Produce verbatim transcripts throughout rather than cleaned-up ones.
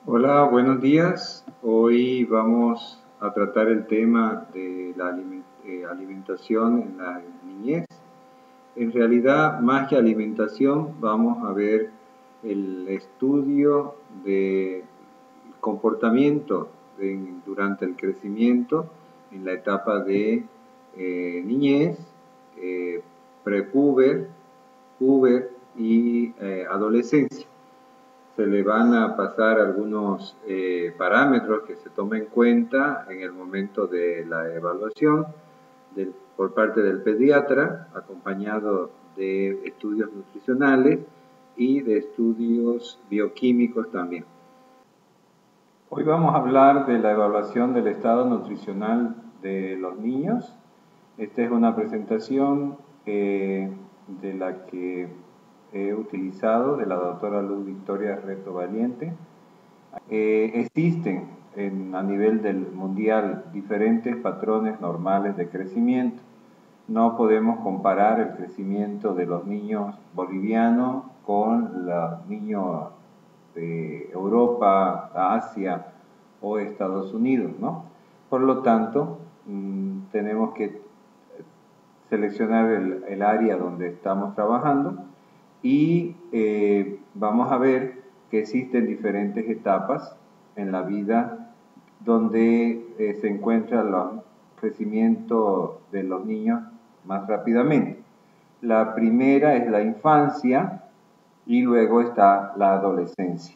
Hola, buenos días. Hoy vamos a tratar el tema de la alimentación en la niñez. En realidad, más que alimentación, vamos a ver el estudio del comportamiento de, durante el crecimiento en la etapa de eh, niñez, eh, prepuber, puber y eh, adolescencia. Se le van a pasar algunos eh, parámetros que se tomen en cuenta en el momento de la evaluación del, por parte del pediatra, acompañado de estudios nutricionales y de estudios bioquímicos también. Hoy vamos a hablar de la evaluación del estado nutricional de los niños. Esta es una presentación eh, de la que he utilizado, de la doctora Luz Victoria Reto Valiente. Eh, existen en, a nivel del mundial diferentes patrones normales de crecimiento. No podemos comparar el crecimiento de los niños bolivianos con los niños de Europa, Asia o Estados Unidos, ¿no? Por lo tanto, mmm, tenemos que seleccionar el, el área donde estamos trabajando y eh, vamos a ver que existen diferentes etapas en la vida donde eh, se encuentra el crecimiento de los niños más rápidamente. La primera es la infancia y luego está la adolescencia.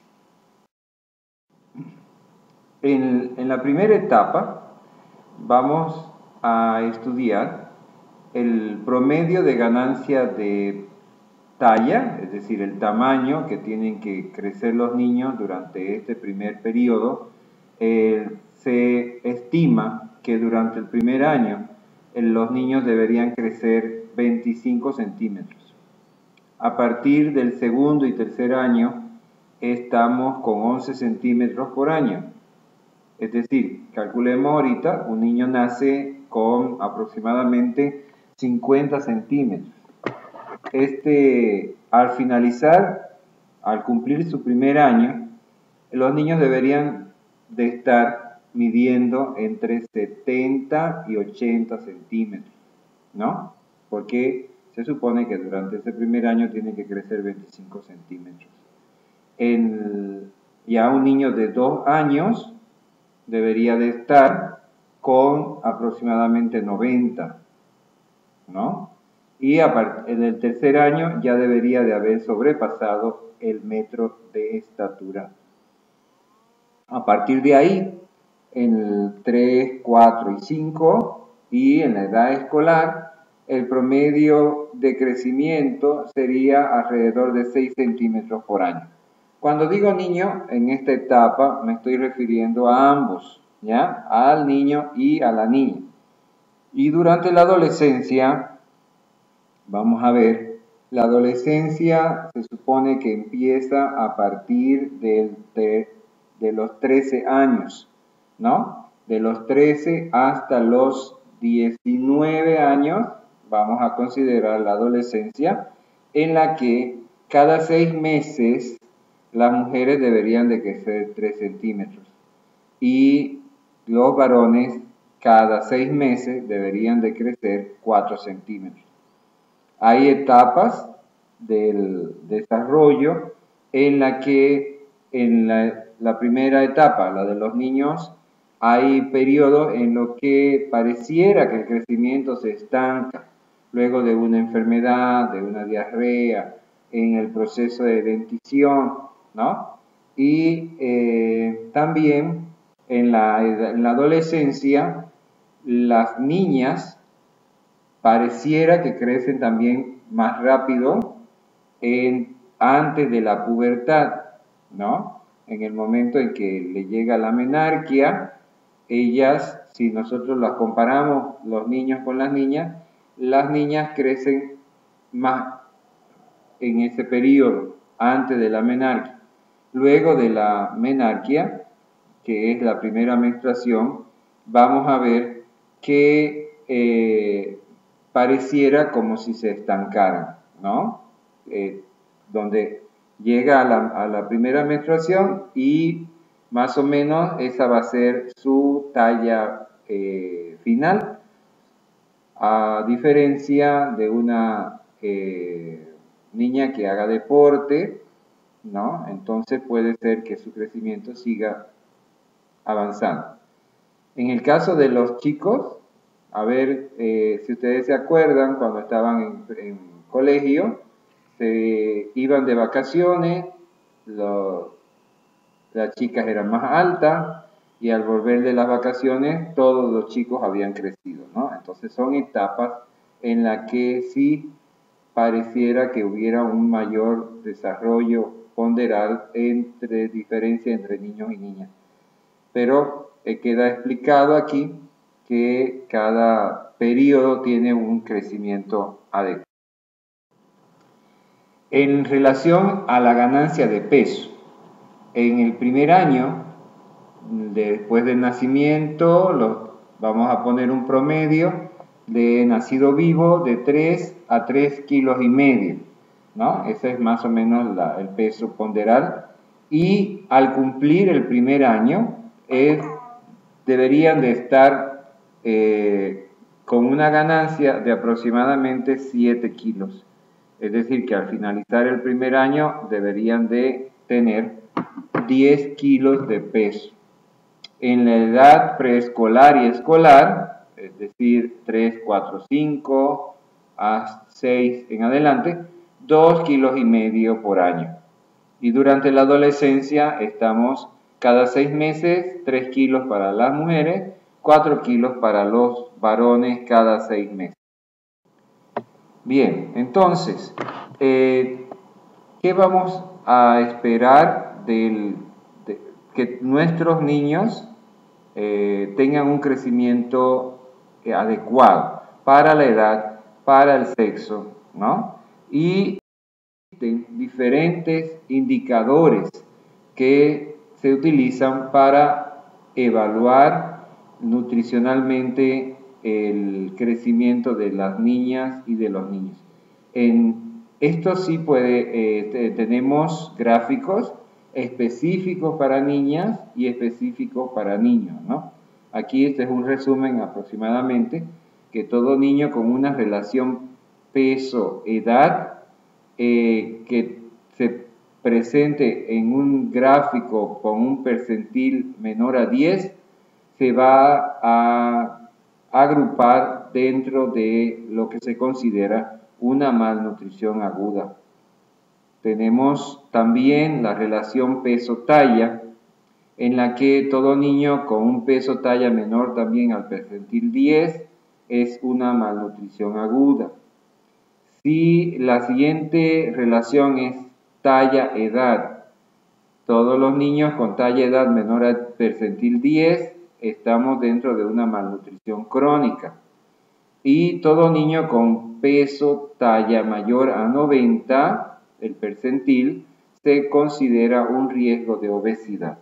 En, en la primera etapa vamos a estudiar el promedio de ganancia de talla, es decir, el tamaño que tienen que crecer los niños durante este primer periodo. Eh, se estima que durante el primer año eh, los niños deberían crecer veinticinco centímetros. A partir del segundo y tercer año estamos con once centímetros por año. Es decir, calculemos ahorita, un niño nace con aproximadamente cincuenta centímetros. Este, al finalizar, al cumplir su primer año, los niños deberían de estar midiendo entre setenta y ochenta centímetros, ¿no? Porque se supone que durante ese primer año tiene que crecer veinticinco centímetros. En, ya un niño de dos años debería de estar con aproximadamente noventa, ¿no? Y en el tercer año ya debería de haber sobrepasado el metro de estatura. A partir de ahí, en el tres, cuatro y cinco y en la edad escolar, el promedio de crecimiento sería alrededor de seis centímetros por año. Cuando digo niño, en esta etapa me estoy refiriendo a ambos, ¿ya? Al niño y a la niña. Y durante la adolescencia, vamos a ver, la adolescencia se supone que empieza a partir del, de, de los trece años, ¿no? De los trece hasta los diecinueve años, vamos a considerar la adolescencia, en la que cada seis meses las mujeres deberían de crecer tres centímetros y los varones cada seis meses deberían de crecer cuatro centímetros. Hay etapas del desarrollo en la que en la, la primera etapa, la de los niños, hay periodos en los que pareciera que el crecimiento se estanca luego de una enfermedad, de una diarrea, en el proceso de dentición, ¿no? Y eh, también en la, en la adolescencia, las niñas pareciera que crecen también más rápido en, antes de la pubertad, ¿no? En el momento en que le llega la menarquia, ellas, si nosotros las comparamos, los niños con las niñas, las niñas crecen más en ese periodo, antes de la menarquia. Luego de la menarquia, que es la primera menstruación, vamos a ver que eh, pareciera como si se estancaran, ¿no? Eh, donde llega a la, a la primera menstruación y Más o menos esa va a ser su talla eh, final, a diferencia de una eh, niña que haga deporte, ¿no? Entonces puede ser que su crecimiento siga avanzando. En el caso de los chicos, a ver eh, si ustedes se acuerdan, cuando estaban en, en colegio, se iban de vacaciones, los, las chicas eran más altas y al volver de las vacaciones todos los chicos habían crecido, ¿no? Entonces son etapas en las que sí pareciera que hubiera un mayor desarrollo ponderal entre diferencia entre niños y niñas. Pero eh, queda explicado aquí que cada periodo tiene un crecimiento adecuado. En relación a la ganancia de peso, en el primer año, después del nacimiento, los, vamos a poner un promedio de nacido vivo de tres a tres kilos y medio, ¿no? Ese es más o menos la, el peso ponderal. Y al cumplir el primer año, es, deberían de estar eh, con una ganancia de aproximadamente siete kilos. Es decir, que al finalizar el primer año deberían de tener diez kilos de peso. En la edad preescolar y escolar, es decir, tres, cuatro, cinco a seis en adelante, dos kilos y medio por año. Y durante la adolescencia estamos cada seis meses, tres kilos para las mujeres, cuatro kilos para los varones cada seis meses. Bien, entonces, eh, ¿qué vamos a esperar del, de, que nuestros niños eh, tengan un crecimiento eh, adecuado para la edad, para el sexo, ¿no? Y existen diferentes indicadores que se utilizan para evaluar nutricionalmente el crecimiento de las niñas y de los niños. En esto sí puede, eh, tenemos gráficos específicos para niñas y específicos para niños, ¿no? Aquí este es un resumen aproximadamente que todo niño con una relación peso-edad eh, que se presente en un gráfico con un percentil menor a diez se va a agrupar dentro de lo que se considera una malnutrición aguda. Tenemos también la relación peso-talla, en la que todo niño con un peso-talla menor también al percentil diez es una malnutrición aguda. Si la siguiente relación es talla-edad, todos los niños con talla-edad menor al percentil diez estamos dentro de una malnutrición crónica. Y todo niño con peso-talla mayor a noventa, el percentil, se considera un riesgo de obesidad.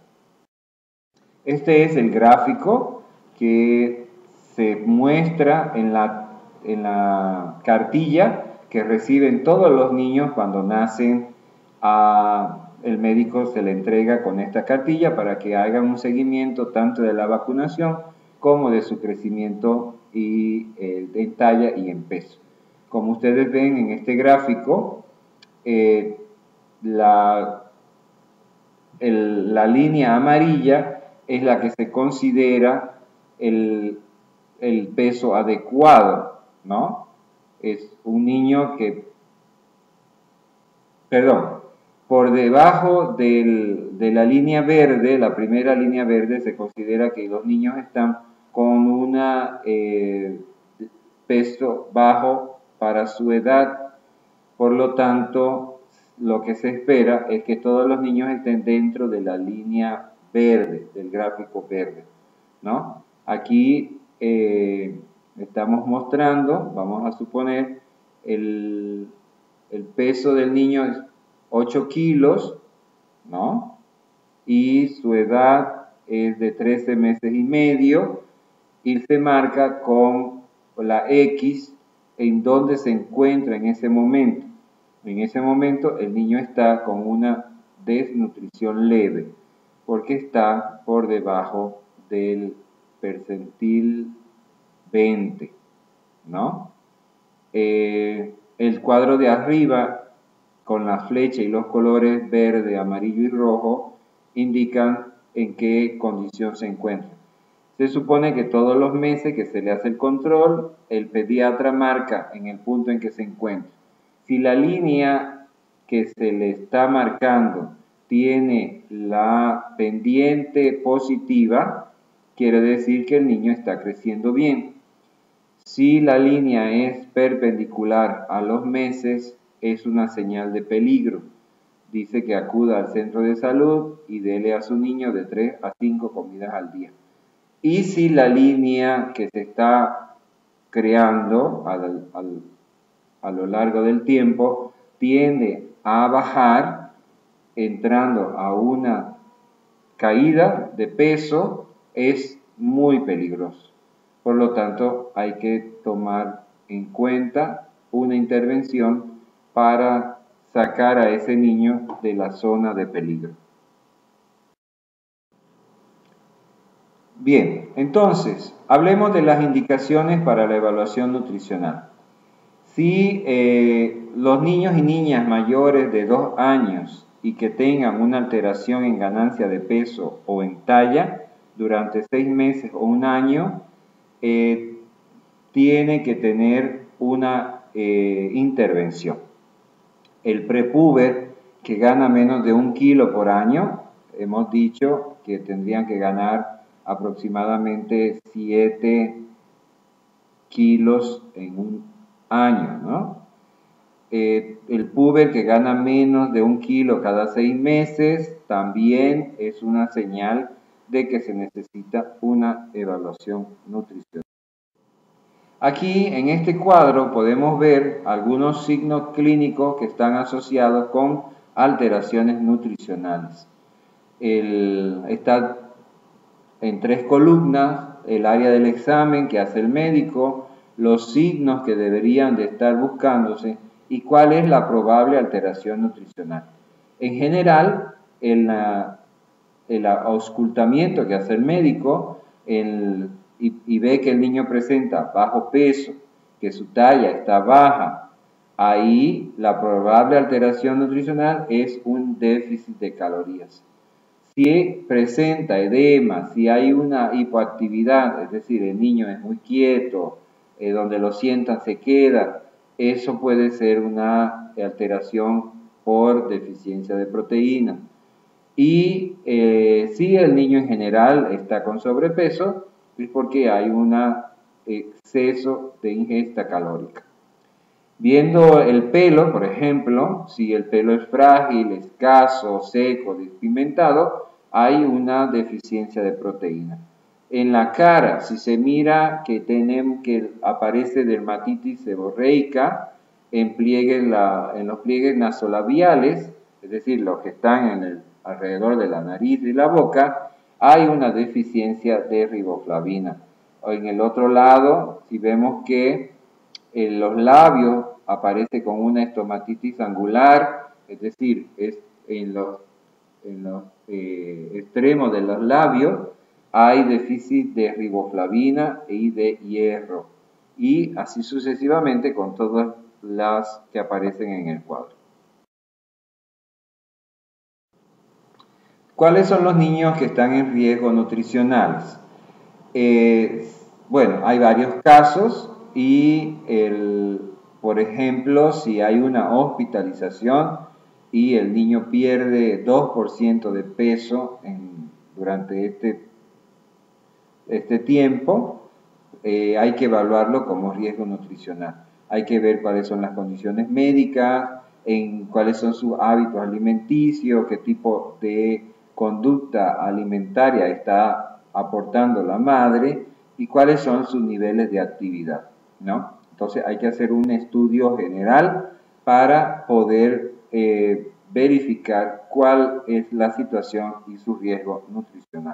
Este es el gráfico que se muestra en la, en la cartilla que reciben todos los niños cuando nacen. A, el médico se le entrega con esta cartilla para que hagan un seguimiento tanto de la vacunación como de su crecimiento y, eh, en talla y en peso. Como ustedes ven en este gráfico, eh, la, el, la línea amarilla es la que se considera el, el peso adecuado, ¿no? Es un niño que, perdón, por debajo del, de la línea verde, la primera línea verde, se considera que los niños están con un eh, peso bajo para su edad. Por lo tanto, lo que se espera es que todos los niños estén dentro de la línea verde, del gráfico verde, ¿no? Aquí eh, estamos mostrando, vamos a suponer, el, el peso del niño es ocho kilos, ¿no? Y su edad es de trece meses y medio y se marca con la X en donde se encuentra en ese momento. En ese momento el niño está con una desnutrición leve. porque está por debajo del percentil veinte, ¿no? Eh, el cuadro de arriba, con la flecha y los colores verde, amarillo y rojo, indican en qué condición se encuentra. Se supone que todos los meses que se le hace el control, el pediatra marca en el punto en que se encuentra. Si la línea que se le está marcando tiene la pendiente positiva, quiere decir que el niño está creciendo bien. Si la línea es perpendicular a los meses, es una señal de peligro. Dice que acuda al centro de salud y dele a su niño de tres a cinco comidas al día. Y si la línea que se está creando al, al, a lo largo del tiempo tiende a bajar, entrando a una caída de peso, es muy peligroso. Por lo tanto, hay que tomar en cuenta una intervención para sacar a ese niño de la zona de peligro. Bien, entonces, hablemos de las indicaciones para la evaluación nutricional. Si eh, los niños y niñas mayores de dos años y que tengan una alteración en ganancia de peso o en talla durante seis meses o un año, eh, tiene que tener una eh, intervención. El prepuber que gana menos de un kilo por año, hemos dicho que tendrían que ganar aproximadamente siete kilos en un año, ¿no? Eh, el puber que gana menos de un kilo cada seis meses también es una señal de que se necesita una evaluación nutricional. Aquí en este cuadro podemos ver algunos signos clínicos que están asociados con alteraciones nutricionales. El, está en tres columnas el área del examen que hace el médico, los signos que deberían de estar buscándose y cuál es la probable alteración nutricional. En general, el, el auscultamiento que hace el médico el, y, y ve que el niño presenta bajo peso, que su talla está baja, ahí la probable alteración nutricional es un déficit de calorías. Si presenta edema, si hay una hipoactividad, es decir, el niño es muy quieto, eh, donde lo sientan se queda, eso puede ser una alteración por deficiencia de proteína. Y eh, si el niño en general está con sobrepeso, es porque hay un exceso de ingesta calórica. Viendo el pelo, por ejemplo, si el pelo es frágil, escaso, seco, despigmentado, hay una deficiencia de proteína. En la cara, si se mira que, tenemos, que aparece dermatitis seborreica en, pliegues la, en los pliegues nasolabiales, es decir, los que están en el, alrededor de la nariz y la boca, hay una deficiencia de riboflavina. O en el otro lado, si vemos que en los labios aparece con una estomatitis angular, es decir, es en los, en los eh, extremos de los labios hay déficit de riboflavina y de hierro, y así sucesivamente con todas las que aparecen en el cuadro. ¿Cuáles son los niños que están en riesgo nutricionales? Eh, bueno, hay varios casos y, el, por ejemplo, si hay una hospitalización y el niño pierde dos por ciento de peso en, durante este, este tiempo, eh, hay que evaluarlo como riesgo nutricional. Hay que ver cuáles son las condiciones médicas, en cuáles son sus hábitos alimenticios, qué tipo de conducta alimentaria está aportando la madre y cuáles son sus niveles de actividad, ¿no? Entonces hay que hacer un estudio general para poder eh, verificar cuál es la situación y su riesgo nutricional.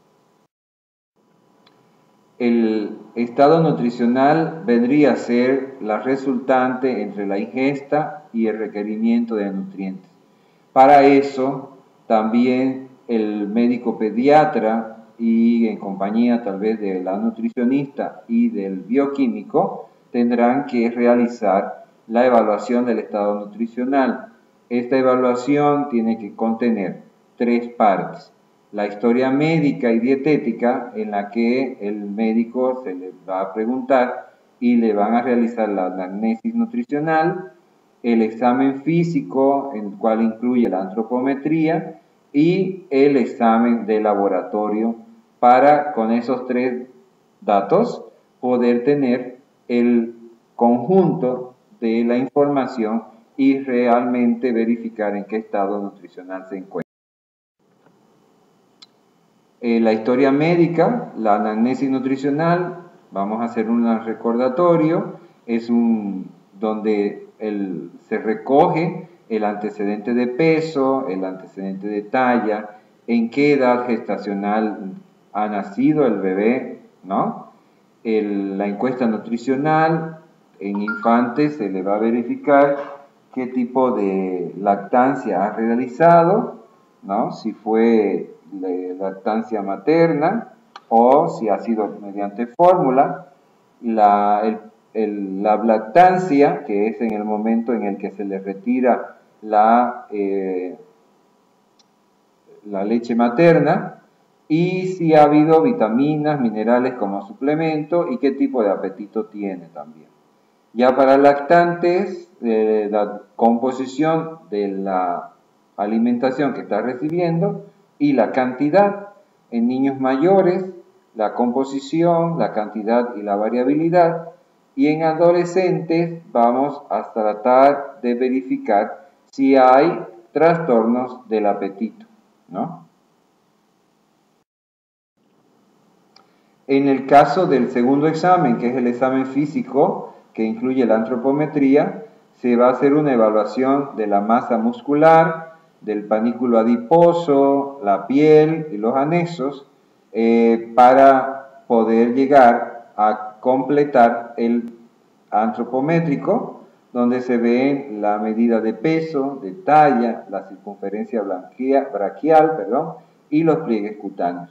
El estado nutricional vendría a ser la resultante entre la ingesta y el requerimiento de nutrientes. Para eso también el médico pediatra y en compañía tal vez de la nutricionista y del bioquímico tendrán que realizar la evaluación del estado nutricional. Esta evaluación tiene que contener tres partes: la historia médica y dietética, en la que el médico se le va a preguntar y le van a realizar la anamnesis nutricional, el examen físico, en el cual incluye la antropometría, y el examen de laboratorio, para con esos tres datos poder tener el conjunto de la información y realmente verificar en qué estado nutricional se encuentra. Eh, la historia médica, la anamnesis nutricional, vamos a hacer un recordatorio, es un donde el, se recoge el antecedente de peso, el antecedente de talla, en qué edad gestacional ha nacido el bebé, ¿no? El, la encuesta nutricional, en infantes se le va a verificar qué tipo de lactancia ha realizado, ¿no? Si fue lactancia materna o si ha sido mediante fórmula. La, el, el, la lactancia, que es en el momento en el que se le retira la, eh, la leche materna, y si ha habido vitaminas, minerales como suplemento y qué tipo de apetito tiene también. Ya para lactantes, eh, la composición de la alimentación que está recibiendo y la cantidad. En niños mayores, la composición, la cantidad y la variabilidad. Y en adolescentes vamos a tratar de verificar si hay trastornos del apetito, ¿no? En el caso del segundo examen, que es el examen físico, que incluye la antropometría, se va a hacer una evaluación de la masa muscular, del panículo adiposo, la piel y los anexos, eh, para poder llegar a completar el antropométrico, donde se ven la medida de peso, de talla, la circunferencia braquial, perdón, y los pliegues cutáneos.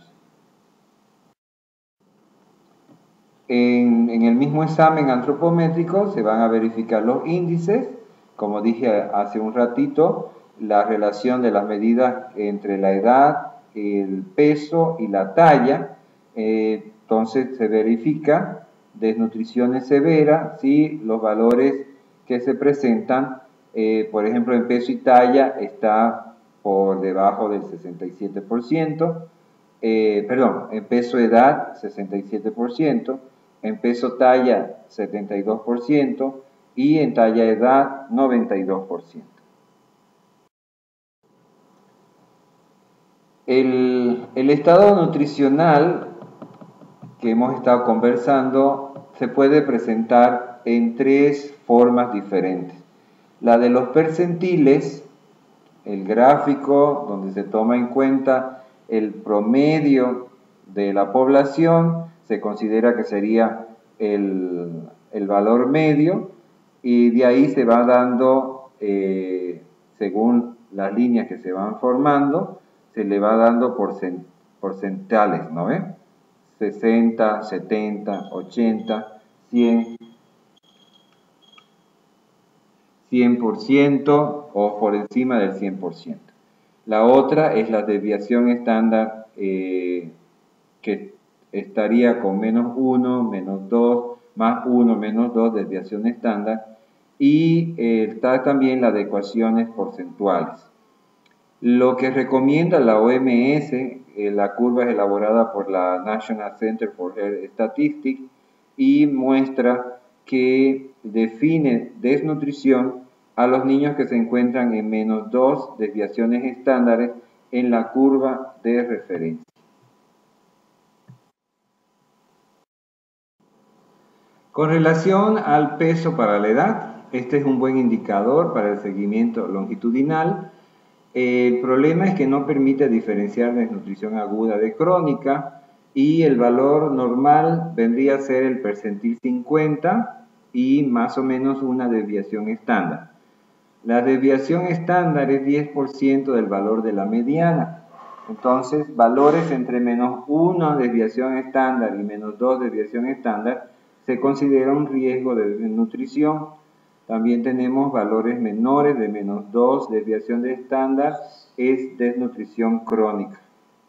En, en el mismo examen antropométrico se van a verificar los índices, como dije hace un ratito, la relación de las medidas entre la edad, el peso y la talla. Eh, entonces se verifica desnutrición severa si los valores que se presentan, eh, por ejemplo en peso y talla, está por debajo del sesenta y siete por ciento, eh, perdón, en peso edad sesenta y siete por ciento, en peso talla setenta y dos por ciento y en talla edad noventa y dos por ciento. El, el estado nutricional que hemos estado conversando se puede presentar en tres formas diferentes. La de los percentiles, el gráfico donde se toma en cuenta el promedio de la población, se considera que sería el, el valor medio, y de ahí se va dando, eh, según las líneas que se van formando, se le va dando porcent, porcentales, ¿no ven? sesenta, setenta, ochenta, cien, cien por ciento o por encima del cien por ciento. La otra es la desviación estándar, eh, que estaría con menos uno, menos dos, más uno, menos dos, desviación estándar, y eh, está también la de ecuaciones porcentuales. Lo que recomienda la O M S, eh, la curva es elaborada por la National Center for Health Statistics y muestra que define desnutrición a los niños que se encuentran en menos dos desviaciones estándares en la curva de referencia. Con relación al peso para la edad, este es un buen indicador para el seguimiento longitudinal. El problema es que no permite diferenciar desnutrición aguda de crónica, y el valor normal vendría a ser el percentil cincuenta y más o menos una desviación estándar. La desviación estándar es diez por ciento del valor de la mediana. Entonces, valores entre menos uno desviación estándar y menos dos desviación estándar se considera un riesgo de desnutrición. También tenemos valores menores de menos dos desviación de estándar, es desnutrición crónica.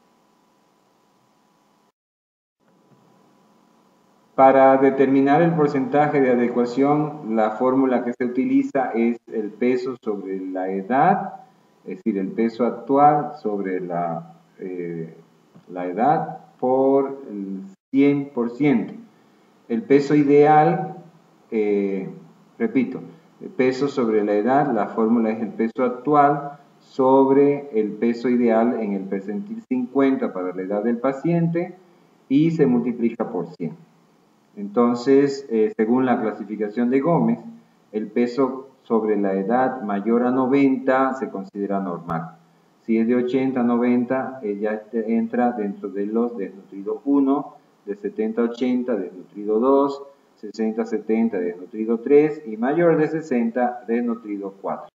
Para determinar el porcentaje de adecuación, la fórmula que se utiliza es el peso sobre la edad, es decir, el peso actual sobre la, eh, la edad por el cien por ciento. El peso ideal, eh, repito, el peso sobre la edad, la fórmula es el peso actual sobre el peso ideal en el percentil cincuenta para la edad del paciente y se multiplica por cien. Entonces, eh, según la clasificación de Gómez, el peso sobre la edad mayor a noventa se considera normal. Si es de ochenta a noventa, eh, ya entra dentro de los desnutridos uno, de setenta a ochenta, desnutrido dos, sesenta a setenta, desnutrido tres y mayor de sesenta, desnutrido cuatro.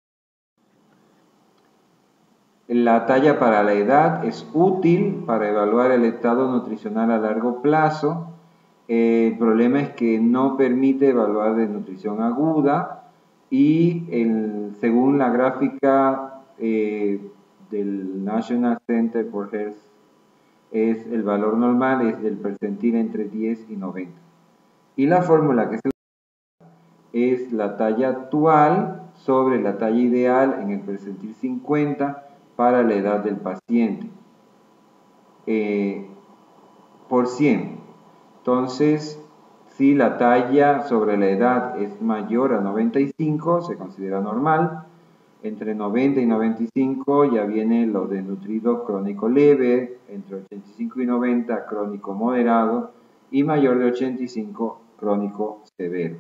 La talla para la edad es útil para evaluar el estado nutricional a largo plazo. El problema es que no permite evaluar desnutrición aguda y el, según la gráfica eh, del National Center for Health, es, el valor normal es del percentil entre diez y noventa. Y la fórmula que se usa es la talla actual sobre la talla ideal en el percentil cincuenta para la edad del paciente eh, por cien. Entonces, si la talla sobre la edad es mayor a noventa y cinco, se considera normal. Entre noventa y noventa y cinco ya viene lo de desnutrido crónico leve, entre ochenta y cinco y noventa crónico moderado y mayor de ochenta y cinco crónico severo.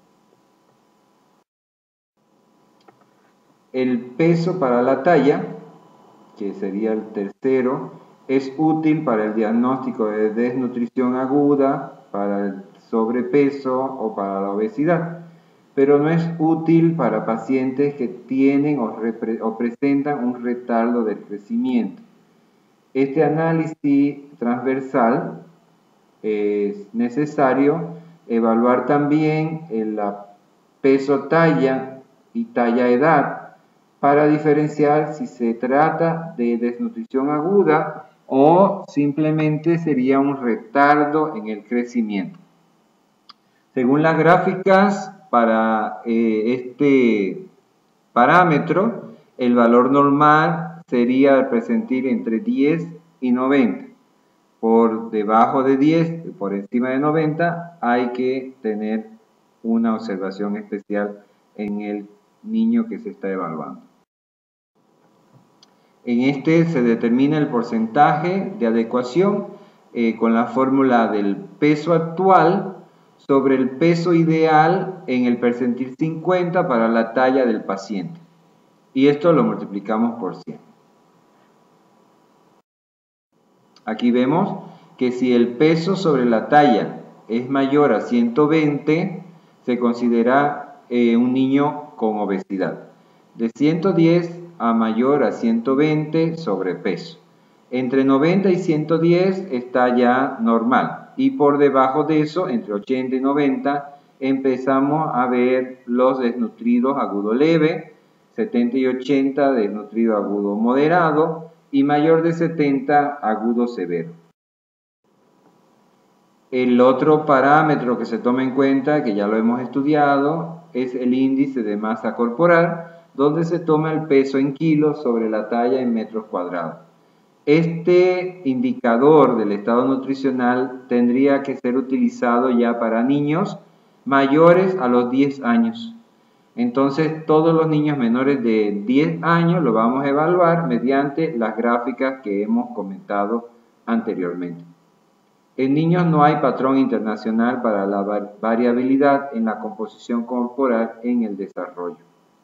El peso para la talla, que sería el tercero, es útil para el diagnóstico de desnutrición aguda, para el sobrepeso o para la obesidad, pero no es útil para pacientes que tienen o, o presentan un retardo del crecimiento. Este análisis transversal es necesario evaluar también el peso talla y talla edad para diferenciar si se trata de desnutrición aguda o simplemente sería un retardo en el crecimiento. Según las gráficas, para eh, este parámetro, el valor normal sería el percentil entre diez y noventa. Por debajo de diez y por encima de noventa hay que tener una observación especial en el niño que se está evaluando. En este se determina el porcentaje de adecuación eh, con la fórmula del peso actual sobre el peso ideal en el percentil cincuenta para la talla del paciente. Y esto lo multiplicamos por cien. Aquí vemos que si el peso sobre la talla es mayor a ciento veinte, se considera eh, un niño con obesidad. De ciento diez a mayor a ciento veinte, sobrepeso. Entre noventa y ciento diez está ya normal. Y por debajo de eso, entre ochenta y noventa, empezamos a ver los desnutridos agudo leve, setenta y ochenta desnutrido agudo moderado y mayor de setenta agudo severo. El otro parámetro que se toma en cuenta, que ya lo hemos estudiado, es el índice de masa corporal, donde se toma el peso en kilos sobre la talla en metros cuadrados. Este indicador del estado nutricional tendría que ser utilizado ya para niños mayores a los diez años. Entonces, todos los niños menores de diez años lo vamos a evaluar mediante las gráficas que hemos comentado anteriormente. En niños no hay patrón internacional para la variabilidad en la composición corporal en el desarrollo.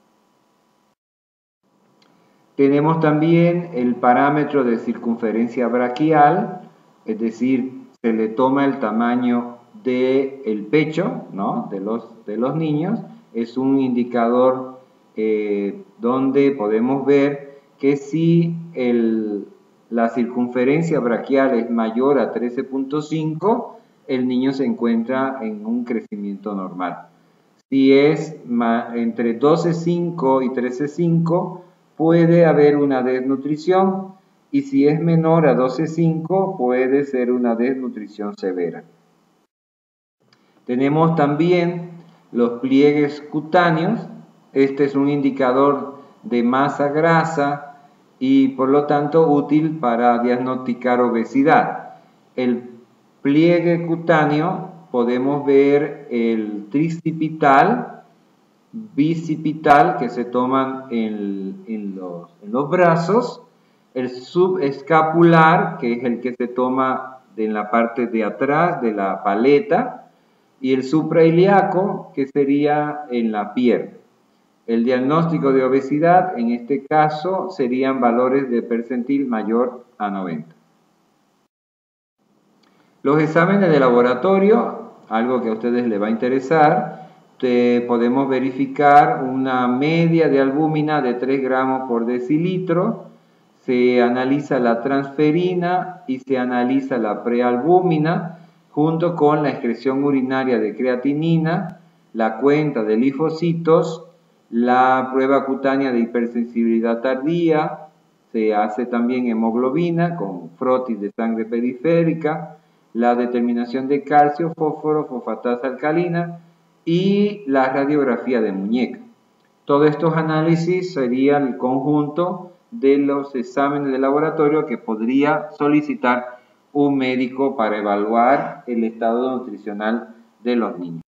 Tenemos también el parámetro de circunferencia braquial, es decir, se le toma el tamaño del pecho, ¿no?, de, los, de los niños. Es un indicador eh, donde podemos ver que si el, la circunferencia braquial es mayor a trece punto cinco, el niño se encuentra en un crecimiento normal. Si es entre doce punto cinco y trece punto cinco, puede haber una desnutrición, y si es menor a doce punto cinco, puede ser una desnutrición severa. Tenemos también los pliegues cutáneos. Este es un indicador de masa grasa y por lo tanto útil para diagnosticar obesidad. El pliegue cutáneo, podemos ver el tricipital, bicipital, que se toman en, en, los, en los brazos, el subescapular, que es el que se toma en la parte de atrás de la paleta, y el suprailíaco, que sería en la pierna. El diagnóstico de obesidad, en este caso, serían valores de percentil mayor a noventa. Los exámenes de laboratorio, algo que a ustedes les va a interesar, te podemos verificar una media de albúmina de tres gramos por decilitro, se analiza la transferina y se analiza la prealbúmina, junto con la excreción urinaria de creatinina, la cuenta de linfocitos, la prueba cutánea de hipersensibilidad tardía, se hace también hemoglobina con frotis de sangre periférica, la determinación de calcio, fósforo, fosfatasa alcalina y la radiografía de muñeca. Todos estos análisis serían el conjunto de los exámenes de laboratorio que podría solicitar un médico para evaluar el estado nutricional de los niños.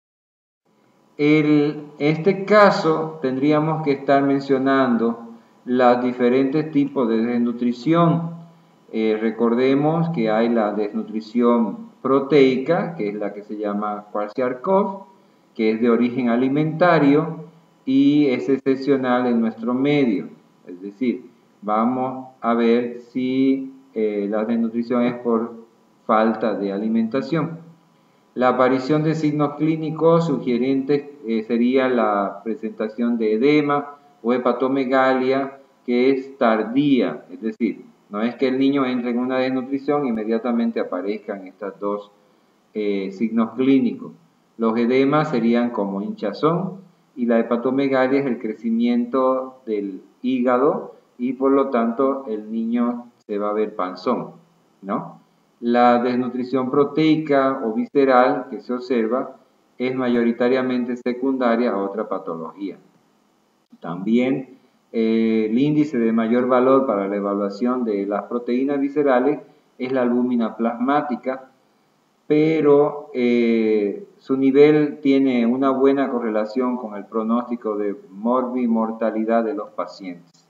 En este caso tendríamos que estar mencionando los diferentes tipos de desnutrición. Eh, recordemos que hay la desnutrición proteica, que es la que se llama Kwashiorkor, que es de origen alimentario y es excepcional en nuestro medio. Es decir, vamos a ver si eh, la desnutrición es por falta de alimentación. La aparición de signos clínicos sugerentes eh, sería la presentación de edema o hepatomegalia, que es tardía, es decir, no es que el niño entre en una desnutrición e inmediatamente aparezcan estos dos eh, signos clínicos. Los edemas serían como hinchazón y la hepatomegalia es el crecimiento del hígado y por lo tanto el niño se va a ver panzón, ¿no? La desnutrición proteica o visceral que se observa es mayoritariamente secundaria a otra patología. También eh, el índice de mayor valor para la evaluación de las proteínas viscerales es la albúmina plasmática, pero eh, su nivel tiene una buena correlación con el pronóstico de morbimortalidad de los pacientes.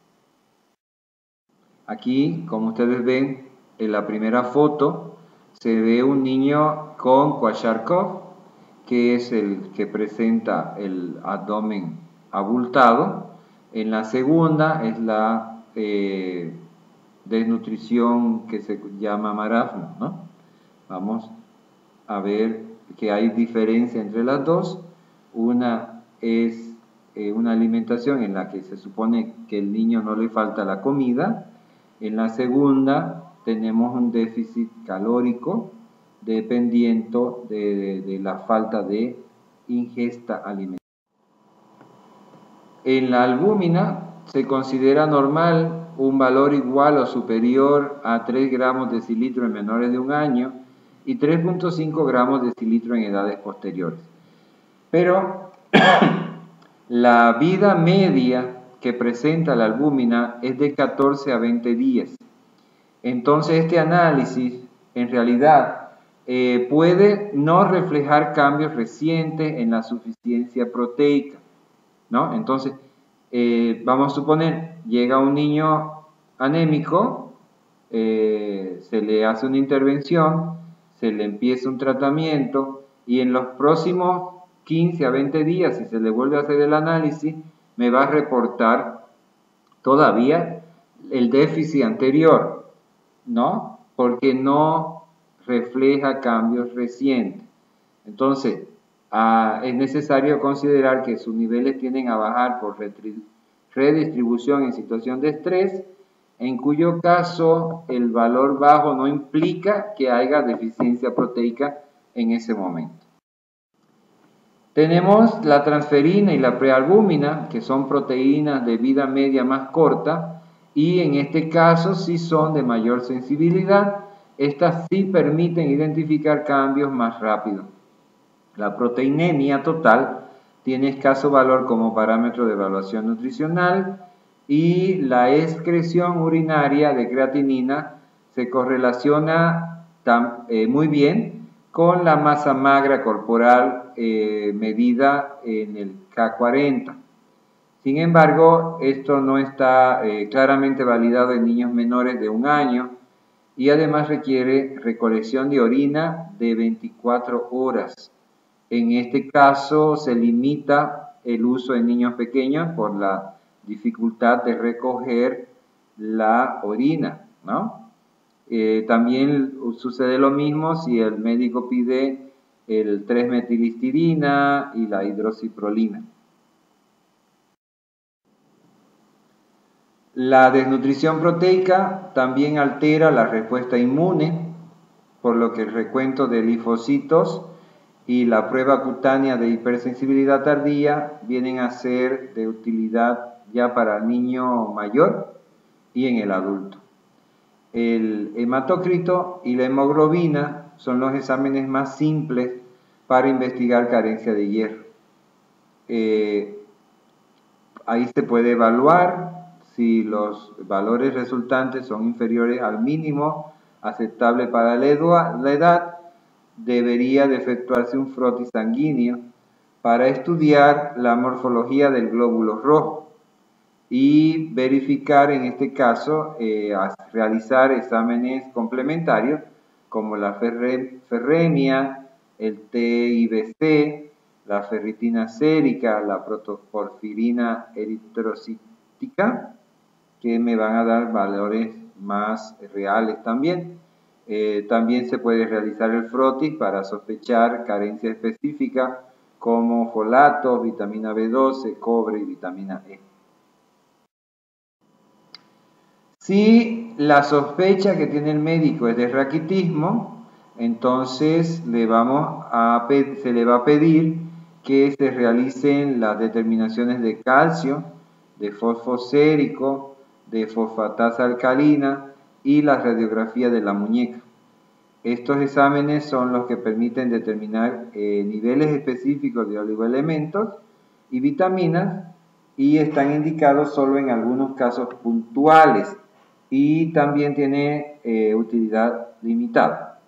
Aquí, como ustedes ven, en la primera foto se ve un niño con Kwashiorkor, que es el que presenta el abdomen abultado. En la segunda es la eh, desnutrición que se llama marasmo, ¿no? Vamos a ver que hay diferencia entre las dos. Una es eh, una alimentación en la que se supone que el niño no le falta la comida. En la segunda tenemos un déficit calórico dependiendo de, de, de la falta de ingesta alimentaria. En la albúmina se considera normal un valor igual o superior a tres gramos decilitro en menores de un año y tres punto cinco gramos decilitro en edades posteriores. Pero la vida media que presenta la albúmina es de catorce a veinte días. Entonces este análisis en realidad eh, puede no reflejar cambios recientes en la suficiencia proteica, ¿no? Entonces eh, vamos a suponer, llega un niño anémico, eh, se le hace una intervención, se le empieza un tratamiento y en los próximos quince a veinte días, si se le vuelve a hacer el análisis, me va a reportar todavía el déficit anterior, ¿no? Porque no refleja cambios recientes. Entonces, ah, es necesario considerar que sus niveles tienden a bajar por redistribución en situación de estrés en cuyo caso el valor bajo no implica que haya deficiencia proteica en ese momento. Tenemos la transferina y la prealbúmina, que son proteínas de vida media más corta, y en este caso sí son de mayor sensibilidad. Estas sí permiten identificar cambios más rápido. La proteinemia total tiene escaso valor como parámetro de evaluación nutricional y la excreción urinaria de creatinina se correlaciona tan, eh, muy bien con la masa magra corporal eh, medida en el K cuarenta. Sin embargo, esto no está eh, claramente validado en niños menores de un año y además requiere recolección de orina de veinticuatro horas. En este caso se limita el uso en niños pequeños por la dificultad de recoger la orina, ¿no? Eh, también sucede lo mismo si el médico pide el tres metilhistidina y la hidroxiprolina. La desnutrición proteica también altera la respuesta inmune, por lo que el recuento de linfocitos y la prueba cutánea de hipersensibilidad tardía vienen a ser de utilidad ya para el niño mayor y en el adulto. El hematócrito y la hemoglobina son los exámenes más simples para investigar carencia de hierro. Eh, ahí se puede evaluar si los valores resultantes son inferiores al mínimo aceptable para la edad. Debería de efectuarse un frotis sanguíneo para estudiar la morfología del glóbulo rojo y verificar en este caso, eh, realizar exámenes complementarios como la ferre, ferremia, el T I B C, la ferritina sérica, la protoporfirina eritrocítica, que me van a dar valores más reales también. Eh, también se puede realizar el frotis para sospechar carencia específica como folatos, vitamina B doce, cobre y vitamina E. Si la sospecha que tiene el médico es de raquitismo, entonces le vamos a, se le va a pedir que se realicen las determinaciones de calcio, de fosfosérico, de fosfatasa alcalina y la radiografía de la muñeca. Estos exámenes son los que permiten determinar eh, niveles específicos de oligoelementos y vitaminas y están indicados solo en algunos casos puntuales y también tiene eh, utilidad limitada.